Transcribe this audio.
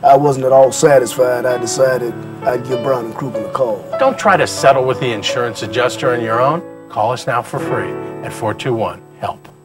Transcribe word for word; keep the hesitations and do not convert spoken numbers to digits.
I wasn't at all satisfied. I decided I'd give Brown and Crouppen a call. Don't try to settle with the insurance adjuster on your own. Call us now for free at four two one, HELP.